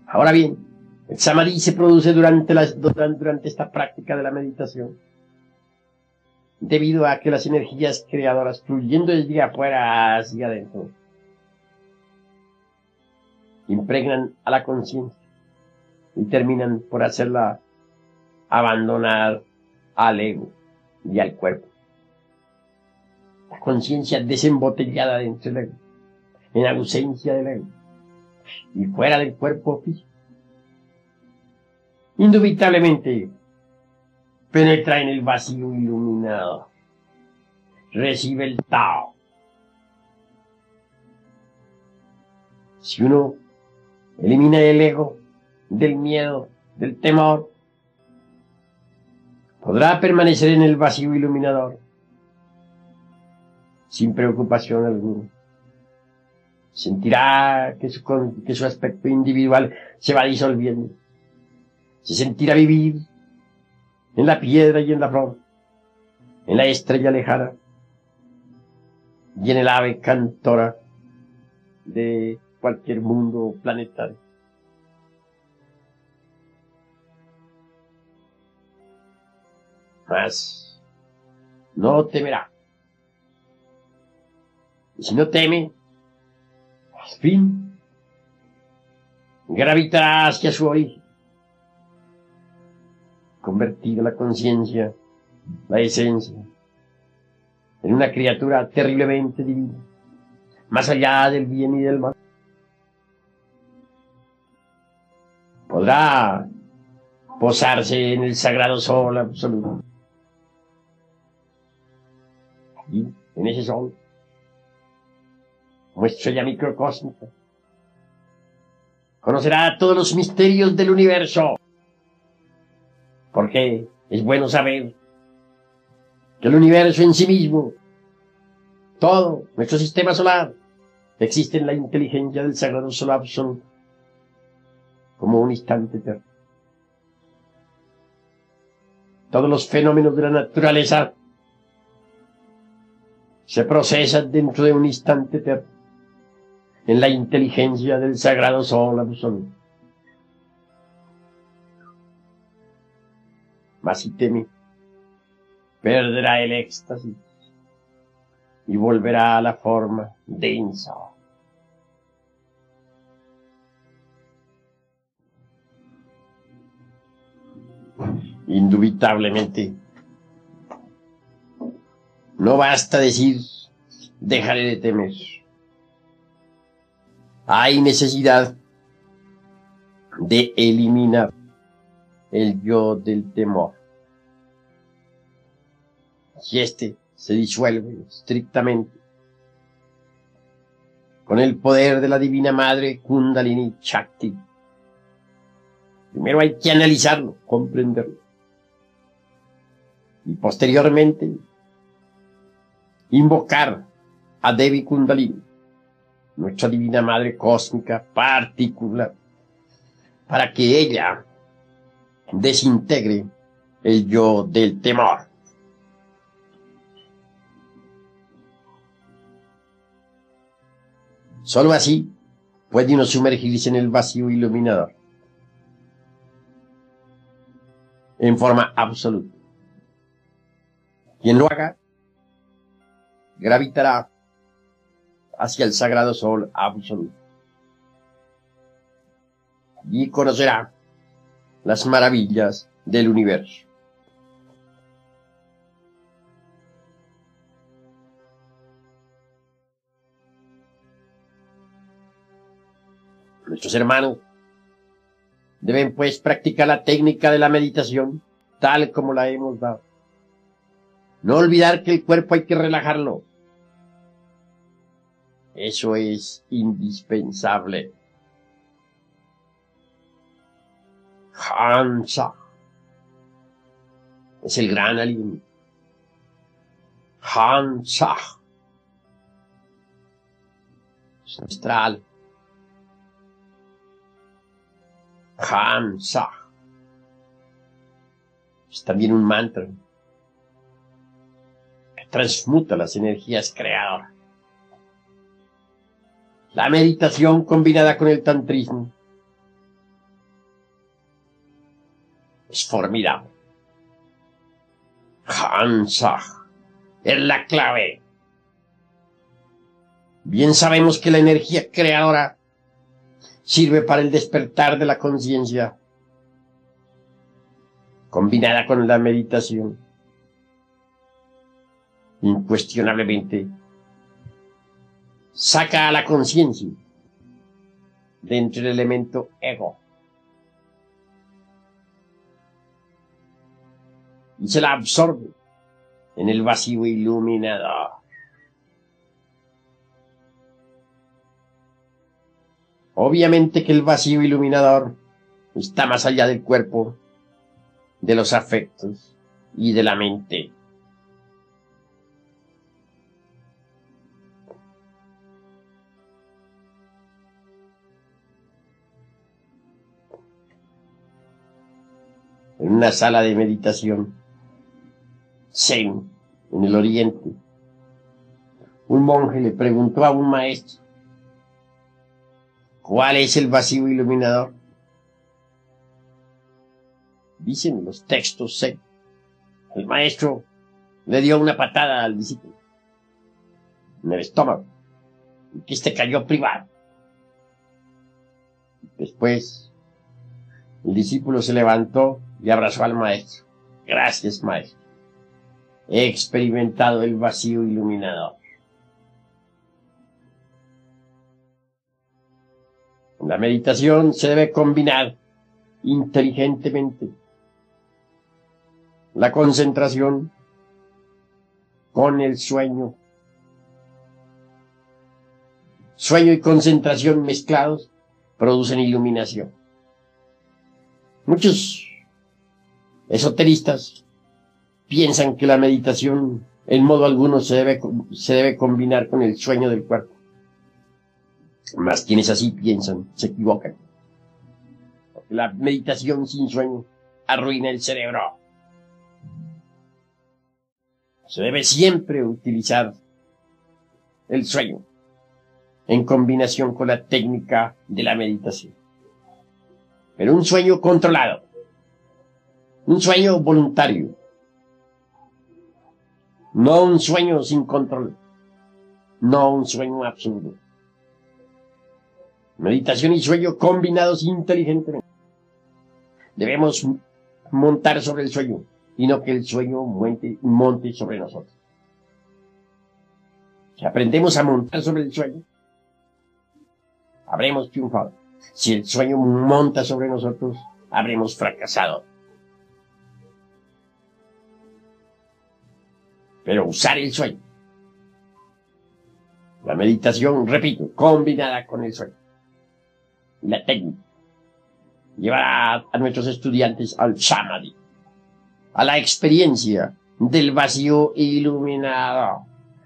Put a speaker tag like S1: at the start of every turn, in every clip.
S1: Ahora bien, el samadhi se produce durante esta práctica de la meditación, debido a que las energías creadoras fluyendo desde afuera hacia adentro impregnan a la conciencia y terminan por hacerla abandonar al ego y al cuerpo. La conciencia desembotellada dentro del ego, en ausencia del ego y fuera del cuerpo físico, indubitablemente penetra en el vacío iluminado, recibe el Tao. Si uno elimina el ego, del miedo, del temor, podrá permanecer en el vacío iluminador, sin preocupación alguna. Sentirá que su aspecto individual se va disolviendo. Se sentirá vivir en la piedra y en la flor, en la estrella lejana y en el ave cantora de cualquier mundo planetario. Mas no temerá. Y si no teme, al fin gravitará hacia su origen, convertida la conciencia, la esencia, en una criatura terriblemente divina, más allá del bien y del mal. Podrá posarse en el sagrado sol absoluto. Allí, en ese sol, como estrella microcósmica, conocerá todos los misterios del universo, porque es bueno saber que el universo en sí mismo, todo nuestro sistema solar, existe en la inteligencia del sagrado sol absoluto, como un instante eterno. Todos los fenómenos de la naturaleza se procesan dentro de un instante eterno, en la inteligencia del sagrado sol absoluto. Mas si teme, perderá el éxtasis y volverá a la forma densa. Indubitablemente, no basta decir, dejaré de temer. Hay necesidad de eliminar el yo del temor. Si éste se disuelve estrictamente con el poder de la Divina Madre Kundalini Shakti, primero hay que analizarlo, comprenderlo, y posteriormente invocar a Devi Kundalini, nuestra Divina Madre Cósmica particular, para que ella desintegre el yo del temor. Solo así puede uno sumergirse en el vacío iluminador, en forma absoluta. Quien lo haga, gravitará hacia el sagrado sol absoluto y conocerá las maravillas del universo. Nuestros hermanos deben pues practicar la técnica de la meditación tal como la hemos dado. No olvidar que el cuerpo hay que relajarlo. Eso es indispensable. Hansa es el gran aliento. Hansa es nuestra alma. Hansa es también un mantra que transmuta las energías creadoras. La meditación combinada con el tantrismo Es formidable. Hansach es la clave. Bien sabemos que la energía creadora sirve para el despertar de la conciencia, combinada con la meditación. Incuestionablemente, saca a la conciencia dentro del elemento ego y se la absorbe en el vacío iluminador. Obviamente que el vacío iluminador está más allá del cuerpo, de los afectos y de la mente. En una sala de meditación zen en el oriente, un monje le preguntó a un maestro: ¿cuál es el vacío iluminador? Dicen los textos zen. El maestro le dio una patada al discípulo en el estómago, y que este cayó privado. Después, el discípulo se levantó y abrazó al maestro. Gracias, maestro. He experimentado el vacío iluminador. En la meditación se debe combinar inteligentemente la concentración con el sueño. Sueño y concentración mezclados producen iluminación. Muchos esoteristas piensan que la meditación en modo alguno se debe combinar con el sueño del cuerpo. Mas quienes así piensan se equivocan. Porque la meditación sin sueño arruina el cerebro. Se debe siempre utilizar el sueño en combinación con la técnica de la meditación. Pero un sueño controlado, un sueño voluntario, no un sueño sin control, no un sueño absurdo. Meditación y sueño combinados inteligentemente. Debemos montar sobre el sueño y no que el sueño monte sobre nosotros. Si aprendemos a montar sobre el sueño, habremos triunfado. Si el sueño monta sobre nosotros, habremos fracasado. Pero usar el sueño, la meditación, repito, combinada con el sueño, la técnica, llevará a nuestros estudiantes al samadhi, a la experiencia del vacío iluminado.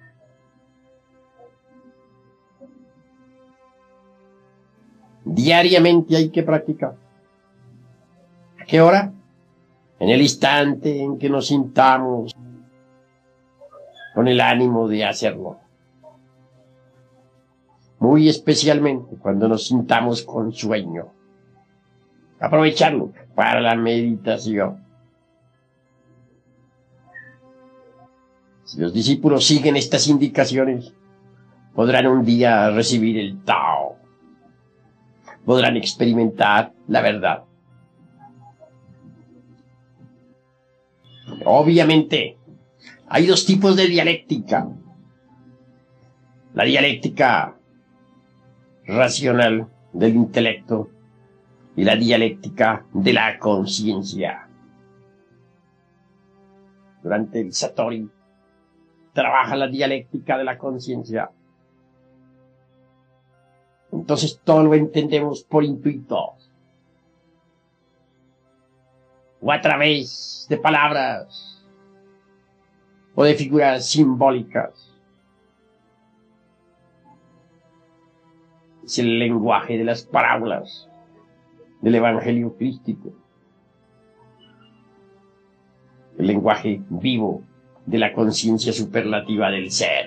S1: Diariamente hay que practicar. ¿A qué hora? En el instante en que nos sintamos con el ánimo de hacerlo. Muy especialmente cuando nos sintamos con sueño. Aprovecharlo para la meditación. Si los discípulos siguen estas indicaciones, podrán un día recibir el Tao. Podrán experimentar la verdad. Obviamente, hay dos tipos de dialéctica. La dialéctica racional del intelecto y la dialéctica de la conciencia. Durante el Satori trabaja la dialéctica de la conciencia. Entonces todo lo entendemos por intuito o a través de palabras o de figuras simbólicas. Es el lenguaje de las parábolas del Evangelio crístico, el lenguaje vivo de la conciencia superlativa del ser.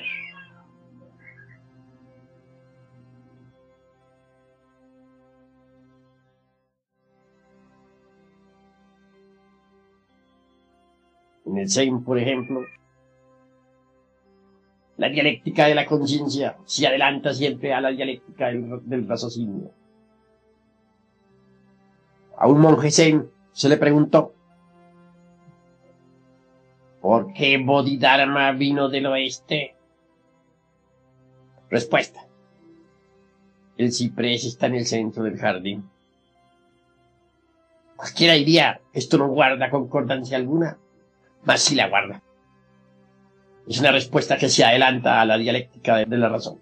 S1: En el Zen, por ejemplo, la dialéctica de la conciencia se adelanta siempre a la dialéctica del raciocinio. A un monje Zen se le preguntó: ¿por qué Bodhidharma vino del oeste? Respuesta: el ciprés está en el centro del jardín. Cualquiera diría: esto no guarda concordancia alguna, mas sí la guarda. Es una respuesta que se adelanta a la dialéctica de la razón.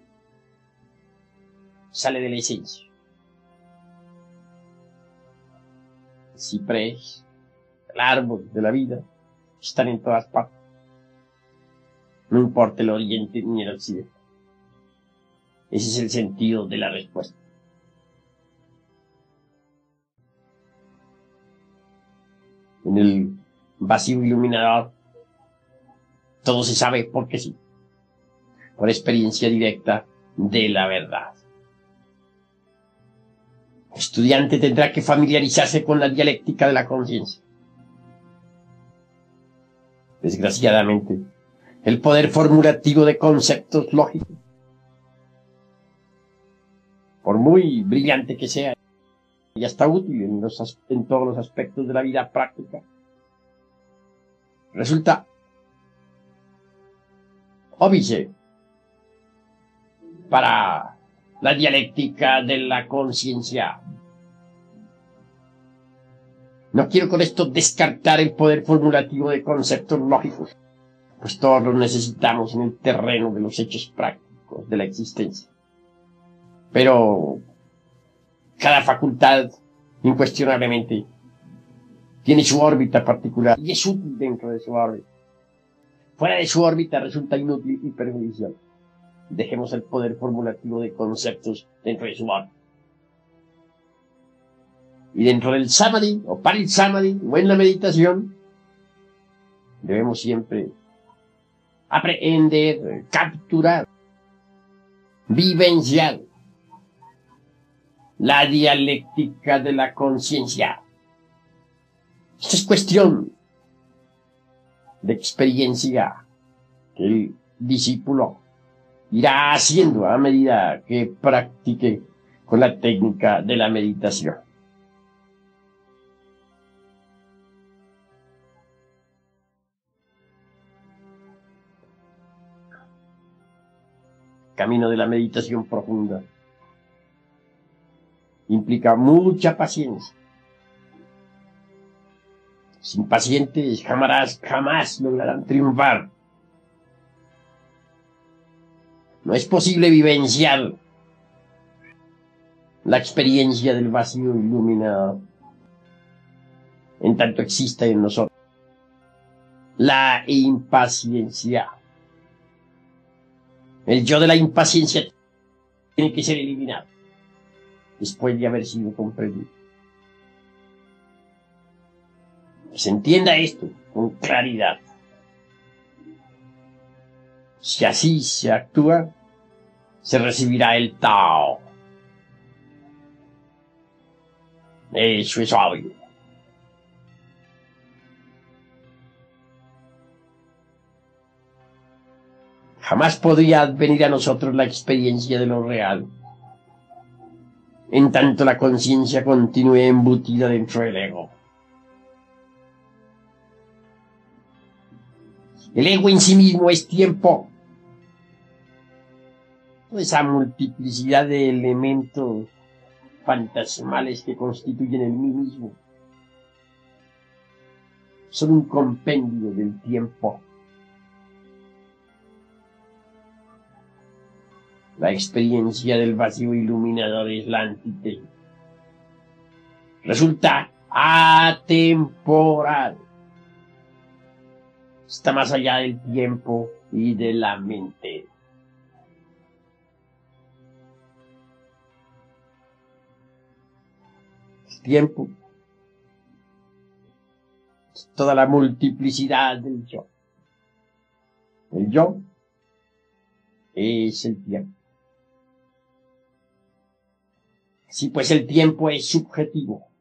S1: Sale de la esencia. El ciprés, el árbol de la vida, están en todas partes. No importa el oriente ni el occidente. Ese es el sentido de la respuesta. En el vacío iluminador, todo se sabe porque sí, por experiencia directa de la verdad. El estudiante tendrá que familiarizarse con la dialéctica de la conciencia. Desgraciadamente, el poder formulativo de conceptos lógicos, por muy brillante que sea, y hasta útil en todos los aspectos de la vida práctica, resulta óbice para la dialéctica de la conciencia. No quiero con esto descartar el poder formulativo de conceptos lógicos, pues todos los necesitamos en el terreno de los hechos prácticos de la existencia. Pero cada facultad, incuestionablemente, tiene su órbita particular y es útil dentro de su órbita. Fuera de su órbita resulta inútil y perjudicial. Dejemos el poder formulativo de conceptos dentro de su órbita. Y dentro del samadhi, o para el samadhi, o en la meditación, debemos siempre aprender, capturar, vivenciar la dialéctica de la conciencia. Esta es cuestión de experiencia que el discípulo irá haciendo a medida que practique con la técnica de la meditación. Camino de la meditación profunda implica mucha paciencia. Sin pacientes jamás lograrán triunfar. No es posible vivenciar la experiencia del vacío iluminado en tanto exista en nosotros la impaciencia. El yo de la impaciencia tiene que ser eliminado después de haber sido comprendido. Que se entienda esto con claridad. Si así se actúa, se recibirá el Tao. Eso es obvio. Jamás podría advenir a nosotros la experiencia de lo real, en tanto la conciencia continúe embutida dentro del ego. El ego en sí mismo es tiempo. Toda esa multiplicidad de elementos fantasmales que constituyen el mí mismo son un compendio del tiempo. La experiencia del vacío iluminador es la antítesis. Resulta atemporal. Está más allá del tiempo y de la mente. El tiempo es toda la multiplicidad del yo. El yo es el tiempo. Sí, pues el tiempo es subjetivo.